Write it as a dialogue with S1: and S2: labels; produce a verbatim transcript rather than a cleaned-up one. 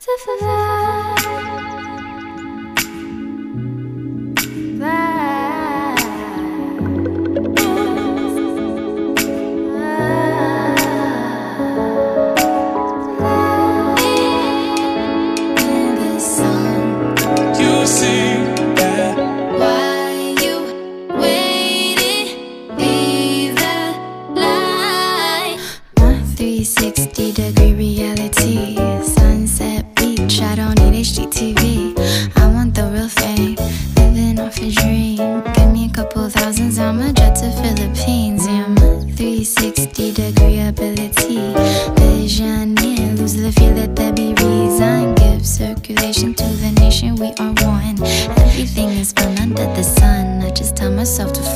S1: three sixty degree reality, sunset beach, I don't need H D T V. I want the real thing, living off a dream. Give me a couple thousands, I'ma jet to Philippines. Yeah, my three sixty degree ability, visioneer, lose the fear, let there be reason. Give circulation to the nation, we are one. Everything is fun under the sun, I just tell myself to